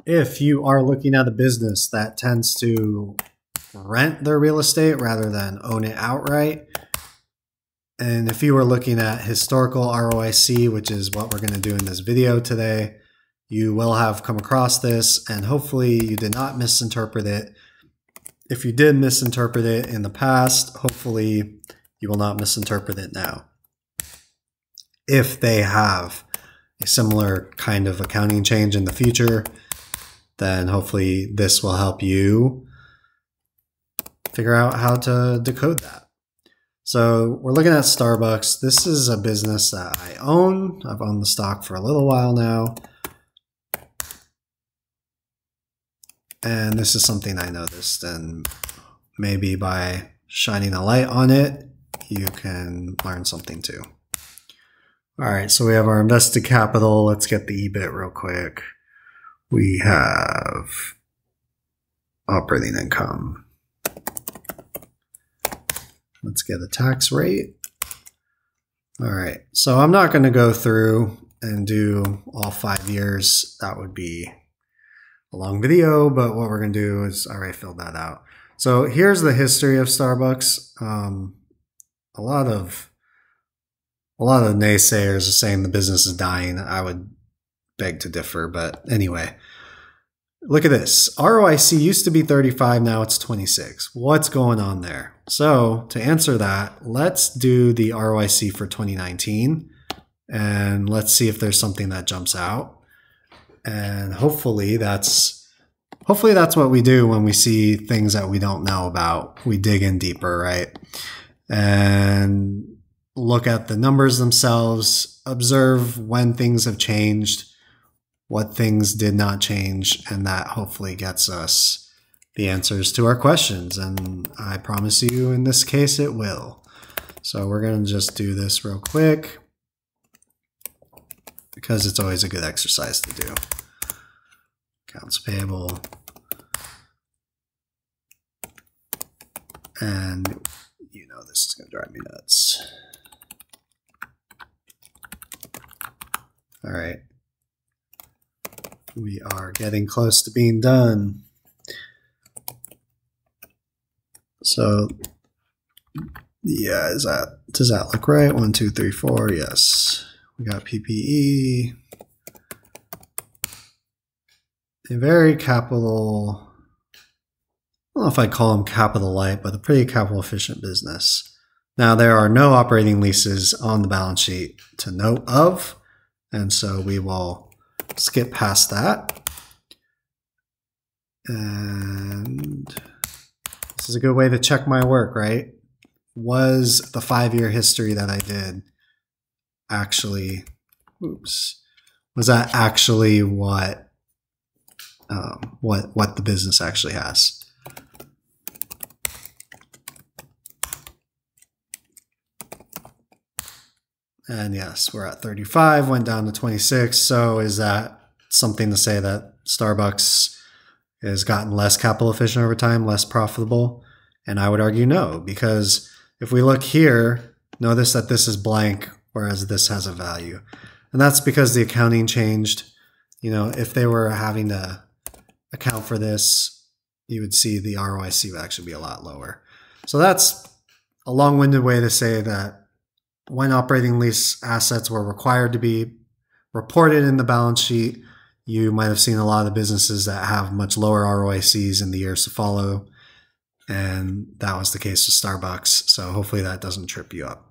if you are looking at a business that tends to rent their real estate rather than own it outright, and if you were looking at historical ROIC, which is what we're going to do in this video today, you will have come across this, and hopefully you did not misinterpret it. If you did misinterpret it in the past, hopefully you will not misinterpret it now. If they have a similar kind of accounting change in the future, then hopefully this will help you figure out how to decode that. So we're looking at Starbucks. This is a business that I own. I've owned the stock for a little while now. And this is something I noticed, and maybe by shining a light on it, you can learn something too. All right, so we have our invested capital. Let's get the EBIT real quick. We have operating income. Let's get a tax rate. All right, so I'm not going to go through and do all 5 years. That would be a long video, but what we're going to do is I already filled that out. So here's the history of Starbucks. A lot of naysayers are saying the business is dying. I would beg to differ, but anyway. Look at this. ROIC used to be 35, now it's 26. What's going on there? So to answer that, let's do the ROIC for 2019 and let's see if there's something that jumps out. And hopefully that's what we do when we see things that we don't know about. We dig in deeper, right? And look at the numbers themselves, observe when things have changed, what things did not change, and that hopefully gets us the answers to our questions. And I promise you in this case it will. So we're going to just do this real quick because it's always a good exercise to do. Accounts payable. And you know this is going to drive me nuts. All right. We are getting close to being done. So, yeah, does that look right? 1, 2, 3, 4. Yes. We got PPE. A very capital, I don't know if I'd call them capital light, but a pretty capital efficient business. Now, there are no operating leases on the balance sheet to note of, and so we will skip past that. And this is a good way to check my work, right? Was the 5-year history that I did actually, was that actually what the business actually has? And yes, we're at 35, went down to 26. So is that something to say that Starbucks has gotten less capital efficient over time, less profitable? And I would argue no, because if we look here, notice that this is blank, whereas this has a value. And that's because the accounting changed. You know, if they were having to account for this, you would see the ROIC would actually be a lot lower. So that's a long-winded way to say that when operating lease assets were required to be reported in the balance sheet, you might have seen a lot of businesses that have much lower ROICs in the years to follow. And that was the case with Starbucks. So hopefully that doesn't trip you up.